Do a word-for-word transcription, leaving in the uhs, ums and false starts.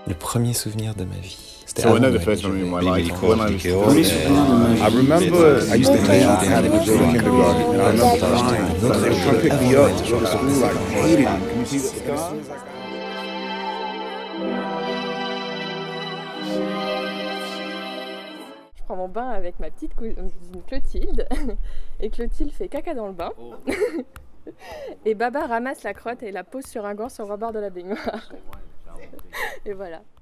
Le premier souvenir de ma vie. So another first memory in my life, when I was I remember I used to play outside in the kindergarten, and I remember crying. They were trying to pick me up to go to school, like, I hated it. Can you see the scar? Je prends mon bain avec ma petite cousine Clotilde, et Clotilde fait caca dans le bain. Et Baba ramasse la crotte et la pose sur un gant sur le rebord de la baignoire. Et voilà.